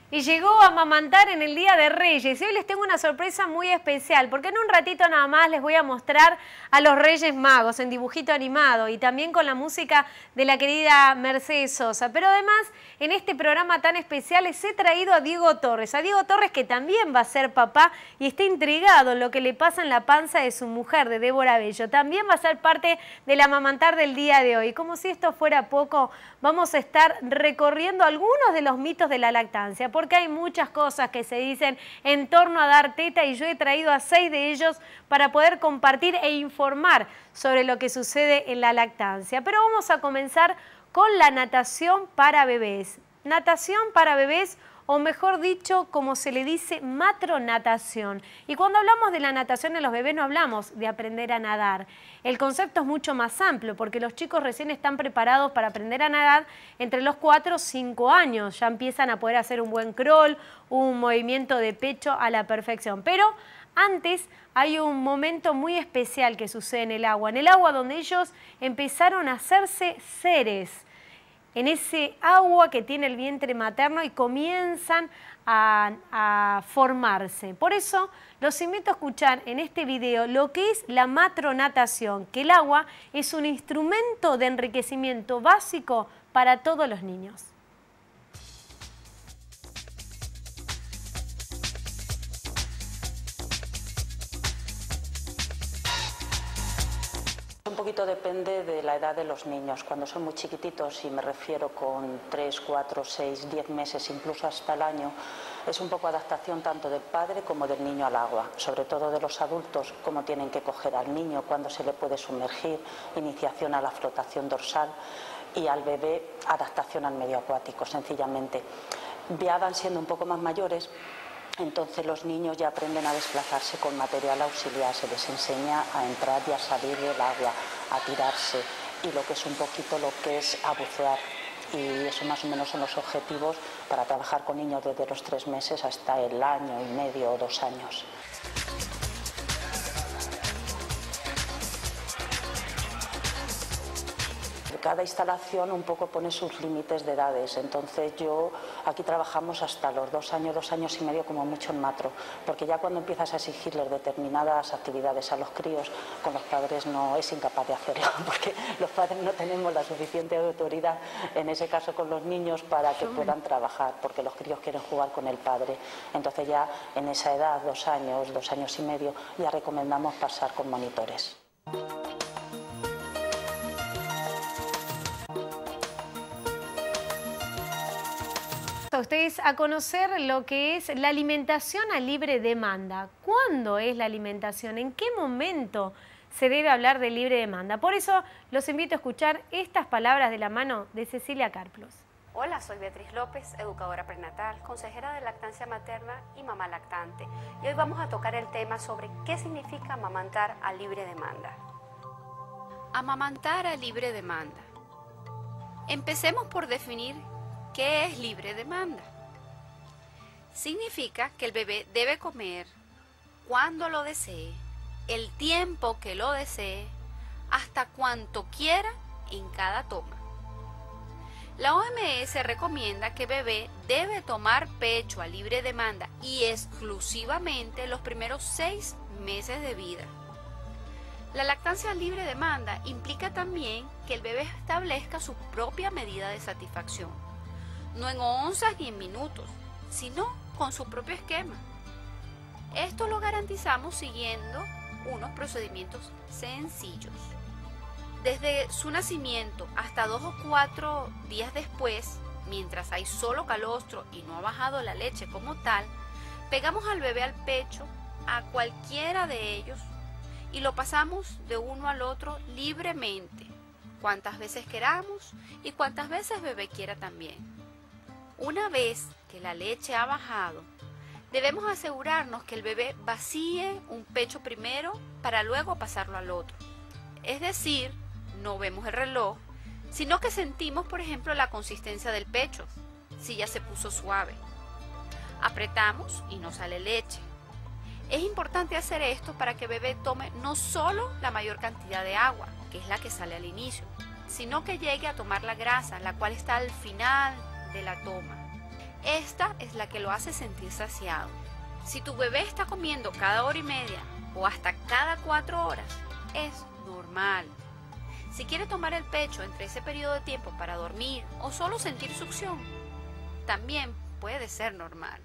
Y llegó a amamantar en el Día de Reyes. Y hoy les tengo una sorpresa muy especial, porque en un ratito nada más les voy a mostrar a los Reyes Magos en dibujito animado y también con la música de la querida Mercedes Sosa. Pero además, en este programa tan especial les he traído a Diego Torres que también va a ser papá y está intrigado en lo que le pasa en la panza de su mujer, de Débora Bello. También va a ser parte del amamantar del día de hoy. Como si esto fuera poco, vamos a estar recorriendo algunos de los mitos de la lactancia, porque hay muchas cosas que se dicen en torno a dar teta y yo he traído a 6 de ellos para poder compartir e informar sobre lo que sucede en la lactancia. Pero vamos a comenzar con la natación para bebés. Natación para bebés, o mejor dicho, como se le dice, matronatación. Y cuando hablamos de la natación en los bebés no hablamos de aprender a nadar. El concepto es mucho más amplio porque los chicos recién están preparados para aprender a nadar entre los 4 o 5 años. Ya empiezan a poder hacer un buen crawl, un movimiento de pecho a la perfección. Pero antes hay un momento muy especial que sucede en el agua donde ellos empezaron a hacerse seres. En ese agua que tiene el vientre materno y comienzan a formarse. Por eso los invito a escuchar en este video lo que es la matronatación, que el agua es un instrumento de enriquecimiento básico para todos los niños. Un poquito depende de la edad de los niños. Cuando son muy chiquititos, y me refiero con 3, 4, 6, 10 meses, incluso hasta el año, es un poco adaptación tanto del padre como del niño al agua, sobre todo de los adultos, cómo tienen que coger al niño, cuándo se le puede sumergir, iniciación a la flotación dorsal, y al bebé adaptación al medio acuático, sencillamente. Ya van siendo un poco más mayores. Entonces los niños ya aprenden a desplazarse con material auxiliar, se les enseña a entrar y a salir del agua, a tirarse y lo que es un poquito lo que es a bucear. Y eso más o menos son los objetivos para trabajar con niños desde los 3 meses hasta el año y medio o 2 años. Cada instalación un poco pone sus límites de edades, entonces aquí trabajamos hasta los 2 años, 2 años y medio como mucho en matro, porque ya cuando empiezas a exigirles determinadas actividades a los críos, con los padres no es incapaz de hacerlo, porque los padres no tenemos la suficiente autoridad, en ese caso con los niños, para que puedan trabajar, porque los críos quieren jugar con el padre. Entonces ya en esa edad, 2 años, 2 años y medio, ya recomendamos pasar con monitores. A ustedes a conocer lo que es la alimentación a libre demanda. ¿Cuándo es la alimentación? ¿En qué momento se debe hablar de libre demanda? Por eso los invito a escuchar estas palabras de la mano de Cecilia Carplos. Hola, soy Beatriz López, educadora prenatal, consejera de lactancia materna y mamá lactante. Y hoy vamos a tocar el tema sobre qué significa amamantar a libre demanda. Amamantar a libre demanda. Empecemos por definir ¿qué es libre demanda? Significa que el bebé debe comer cuando lo desee, el tiempo que lo desee, hasta cuanto quiera en cada toma. La OMS recomienda que el bebé debe tomar pecho a libre demanda y exclusivamente los primeros 6 meses de vida. La lactancia a libre demanda implica también que el bebé establezca su propia medida de satisfacción. No en onzas ni en minutos, sino con su propio esquema. Esto lo garantizamos siguiendo unos procedimientos sencillos. Desde su nacimiento hasta 2 o 4 días después, mientras hay solo calostro y no ha bajado la leche como tal, pegamos al bebé al pecho, a cualquiera de ellos, y lo pasamos de uno al otro libremente, cuantas veces queramos y cuantas veces el bebé quiera también. Una vez que la leche ha bajado, debemos asegurarnos que el bebé vacíe un pecho primero para luego pasarlo al otro. Es decir, no vemos el reloj, sino que sentimos, por ejemplo, la consistencia del pecho, si ya se puso suave. Apretamos y no sale leche. Es importante hacer esto para que el bebé tome no solo la mayor cantidad de agua, que es la que sale al inicio, sino que llegue a tomar la grasa, la cual está al final de la toma. Esta es la que lo hace sentir saciado. Si tu bebé está comiendo cada hora y media o hasta cada 4 horas, es normal. Si quiere tomar el pecho entre ese periodo de tiempo para dormir o solo sentir succión, también puede ser normal.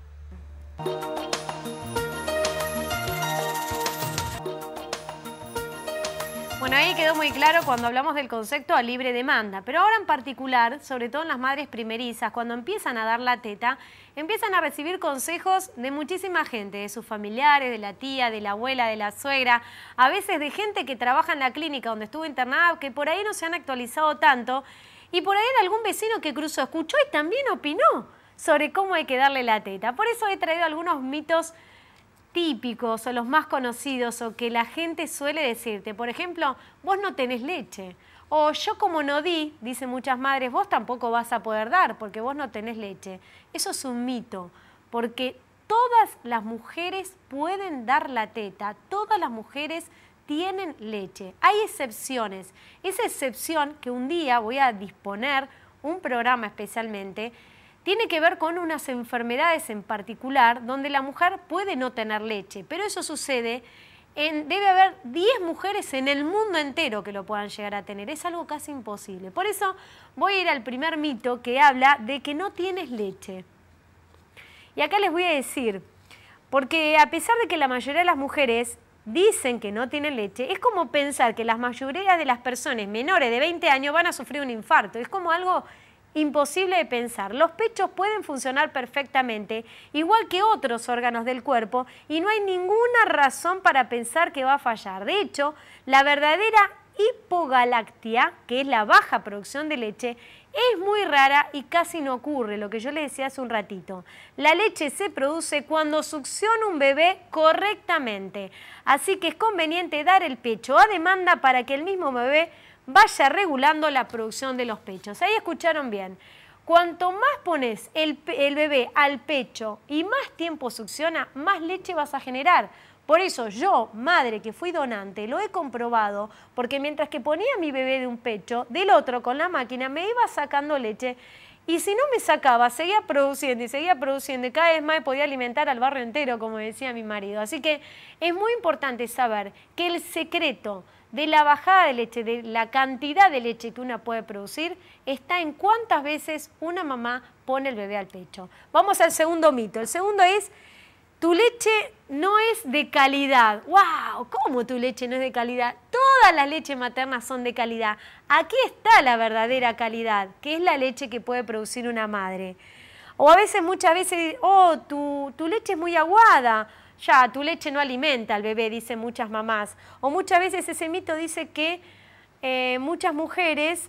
Bueno, ahí quedó muy claro cuando hablamos del concepto a libre demanda, pero ahora en particular, sobre todo en las madres primerizas, cuando empiezan a dar la teta, empiezan a recibir consejos de muchísima gente, de sus familiares, de la tía, de la abuela, de la suegra, a veces de gente que trabaja en la clínica donde estuvo internada, que por ahí no se han actualizado tanto, y por ahí de algún vecino que cruzó, escuchó y también opinó sobre cómo hay que darle la teta. Por eso he traído algunos mitos típicos o los más conocidos o que la gente suele decirte. Por ejemplo, vos no tenés leche. O yo como no di, dicen muchas madres, vos tampoco vas a poder dar porque vos no tenés leche. Eso es un mito, porque todas las mujeres pueden dar la teta, todas las mujeres tienen leche. Hay excepciones. Esa excepción que un día voy a disponer un programa especialmente, tiene que ver con unas enfermedades en particular donde la mujer puede no tener leche, pero eso sucede, debe haber 10 mujeres en el mundo entero que lo puedan llegar a tener, es algo casi imposible. Por eso voy a ir al primer mito que habla de que no tienes leche. Y acá les voy a decir, porque a pesar de que la mayoría de las mujeres dicen que no tienen leche, es como pensar que la mayoría de las personas menores de 20 años van a sufrir un infarto, es como algo imposible de pensar. Los pechos pueden funcionar perfectamente, igual que otros órganos del cuerpo, y no hay ninguna razón para pensar que va a fallar. De hecho, la verdadera hipogalactia, que es la baja producción de leche, es muy rara y casi no ocurre, lo que yo les decía hace un ratito. La leche se produce cuando succiona un bebé correctamente, así que es conveniente dar el pecho a demanda para que el mismo bebé vaya regulando la producción de los pechos. Ahí escucharon bien. Cuanto más pones el bebé al pecho y más tiempo succiona, más leche vas a generar. Por eso yo, madre que fui donante, lo he comprobado, porque mientras que ponía a mi bebé de un pecho, del otro con la máquina me iba sacando leche, y si no me sacaba, seguía produciendo y cada vez más podía alimentar al barrio entero, como decía mi marido. Así que es muy importante saber que el secreto de la bajada de leche, de la cantidad de leche que una puede producir, está en cuántas veces una mamá pone el bebé al pecho. Vamos al segundo mito. El segundo es, tu leche no es de calidad. ¡Wow! ¿Cómo tu leche no es de calidad? Todas las leches maternas son de calidad. Aquí está la verdadera calidad, que es la leche que puede producir una madre. O a veces, muchas veces, oh, tu leche es muy aguada. Ya, tu leche no alimenta al bebé, dicen muchas mamás. O muchas veces ese mito dice que muchas mujeres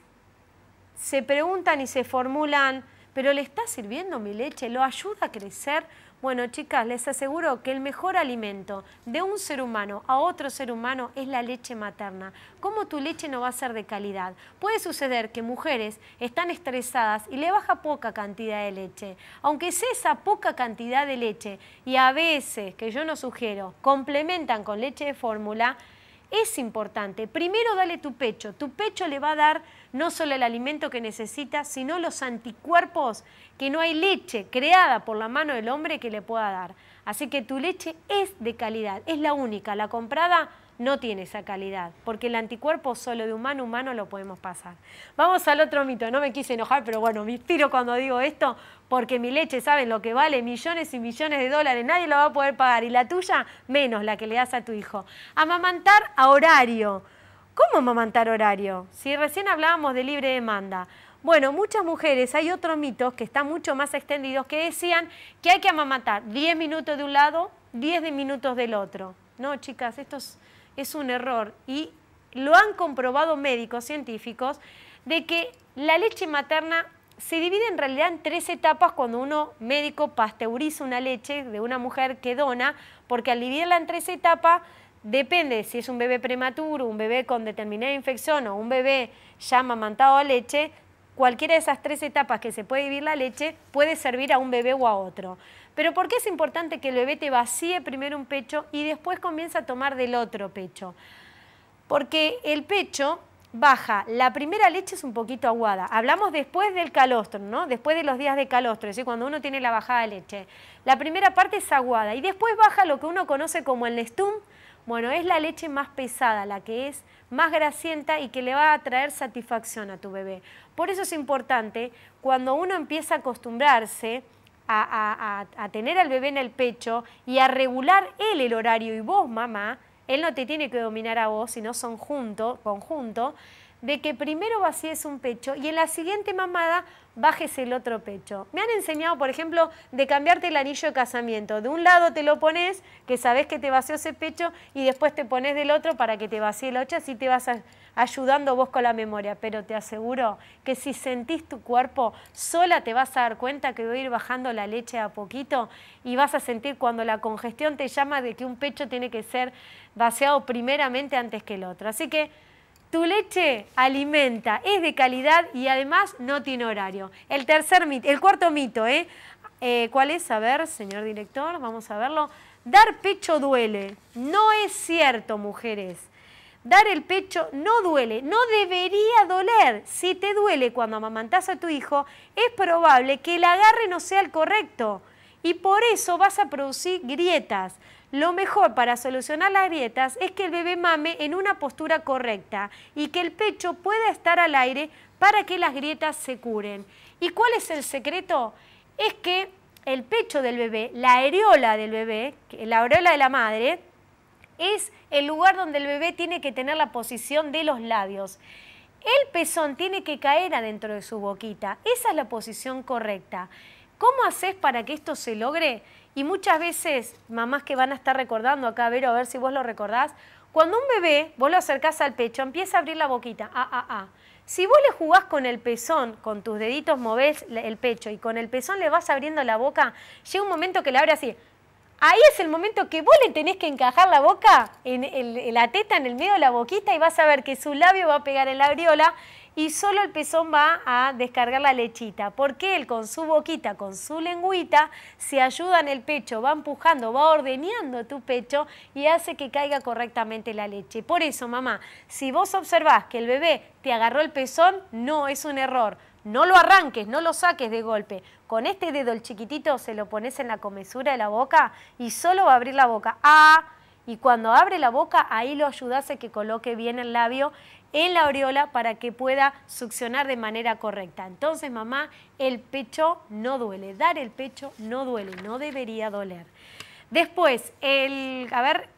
se preguntan y se formulan, ¿pero le está sirviendo mi leche? ¿Lo ayuda a crecer? Bueno, chicas, les aseguro que el mejor alimento de un ser humano a otro ser humano es la leche materna. ¿Cómo tu leche no va a ser de calidad? Puede suceder que mujeres están estresadas y le baja poca cantidad de leche. Aunque sea esa poca cantidad de leche, y a veces, que yo no sugiero, complementan con leche de fórmula, es importante. Primero dale tu pecho. Tu pecho le va a dar no solo el alimento que necesita, sino los anticuerpos que no hay leche creada por la mano del hombre que le pueda dar. Así que tu leche es de calidad, es la única. La comprada no tiene esa calidad, porque el anticuerpo solo de humano a humano lo podemos pasar. Vamos al otro mito. No me quise enojar, pero bueno, me inspiro cuando digo esto, porque mi leche, ¿saben lo que vale? Millones y millones de dólares, nadie la va a poder pagar, y la tuya, menos la que le das a tu hijo. Amamantar a horario. ¿Cómo amamantar horario? Si recién hablábamos de libre demanda. Bueno, muchas mujeres, hay otros mitos que están mucho más extendidos que decían que hay que amamantar 10 minutos de un lado, 10 minutos del otro. No, chicas, esto es un error, y lo han comprobado médicos científicos de que la leche materna se divide en realidad en 3 etapas cuando uno médico pasteuriza una leche de una mujer que dona, porque al dividirla en 3 etapas depende si es un bebé prematuro, un bebé con determinada infección o un bebé ya amamantado a leche. Cualquiera de esas 3 etapas que se puede dividir la leche puede servir a un bebé o a otro. Pero ¿por qué es importante que el bebé te vacíe primero un pecho y después comienza a tomar del otro pecho? Porque el pecho baja. La primera leche es un poquito aguada. Hablamos después del calostro, ¿no? Después de los días de calostro, es decir, cuando uno tiene la bajada de leche. La primera parte es aguada y después baja lo que uno conoce como el Nestum. Bueno, es la leche más pesada, la que es más grasienta y que le va a traer satisfacción a tu bebé. Por eso es importante, cuando uno empieza a acostumbrarse a tener al bebé en el pecho y a regular él el horario y vos, mamá, él no te tiene que dominar a vos, sino son conjunto, de que primero vacíes un pecho y en la siguiente mamada bajes el otro pecho. Me han enseñado, por ejemplo, de cambiarte el anillo de casamiento. De un lado te lo pones, que sabés que te vació ese pecho, y después te pones del otro para que te vacíe el otro, así te vas ayudando vos con la memoria. Pero te aseguro que si sentís tu cuerpo, sola te vas a dar cuenta que voy a ir bajando la leche a poquito y vas a sentir cuando la congestión te llama de que un pecho tiene que ser vaciado primeramente antes que el otro. Así que tu leche alimenta, es de calidad y además no tiene horario. El cuarto mito, ¿cuál es? A ver, señor director, vamos a verlo. Dar pecho duele. No es cierto, mujeres. Dar el pecho no duele, no debería doler. Si te duele cuando amamantás a tu hijo, es probable que el agarre no sea el correcto y por eso vas a producir grietas. Lo mejor para solucionar las grietas es que el bebé mame en una postura correcta y que el pecho pueda estar al aire para que las grietas se curen. ¿Y cuál es el secreto? Es que el pecho del bebé, la areola del bebé, la areola de la madre, es el lugar donde el bebé tiene que tener la posición de los labios. El pezón tiene que caer adentro de su boquita. Esa es la posición correcta. ¿Cómo haces para que esto se logre? Y muchas veces, mamás que van a estar recordando acá, Vero, a ver si vos lo recordás, cuando un bebé, vos lo acercás al pecho, empieza a abrir la boquita, Si vos le jugás con el pezón, con tus deditos movés el pecho y con el pezón le vas abriendo la boca, llega un momento que le abre así. Ahí es el momento que vos le tenés que encajar la boca, en la teta, en el medio de la boquita, y vas a ver que su labio va a pegar en la areola y solo el pezón va a descargar la lechita, porque él con su boquita, con su lengüita, se ayuda en el pecho, va empujando, va ordeñando tu pecho y hace que caiga correctamente la leche. Por eso, mamá, si vos observás que el bebé te agarró el pezón, no es un error. No lo arranques, no lo saques de golpe. Con este dedo, el chiquitito, se lo pones en la comesura de la boca y solo va a abrir la boca. Y cuando abre la boca, ahí lo ayudás a que coloque bien el labio en la areola para que pueda succionar de manera correcta. Entonces, mamá, el pecho no duele. Dar el pecho no duele, no debería doler. Después, el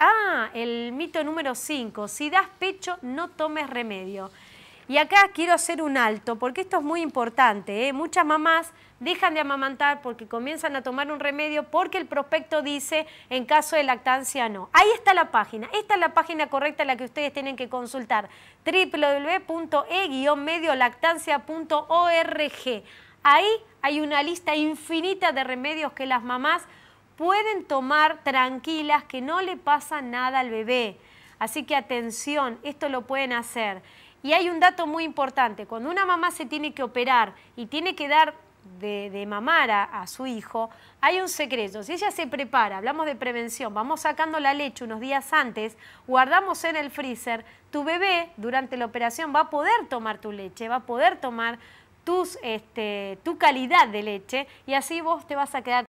mito número 5. Si das pecho, no tomes remedio. Y acá quiero hacer un alto, porque esto es muy importante, Muchas mamás dejan de amamantar porque comienzan a tomar un remedio porque el prospecto dice en caso de lactancia no. Ahí está la página. Esta es la página correcta, la que ustedes tienen que consultar. www.e-mediolactancia.org. Ahí hay una lista infinita de remedios que las mamás pueden tomar tranquilas, que no le pasa nada al bebé. Así que atención, esto lo pueden hacer. Y hay un dato muy importante, cuando una mamá se tiene que operar y tiene que dar de mamar a su hijo, hay un secreto. Si ella se prepara, hablamos de prevención, vamos sacando la leche unos días antes, guardamos en el freezer, tu bebé durante la operación va a poder tomar tu leche, va a poder tomar tu calidad de leche y así vos te vas a quedar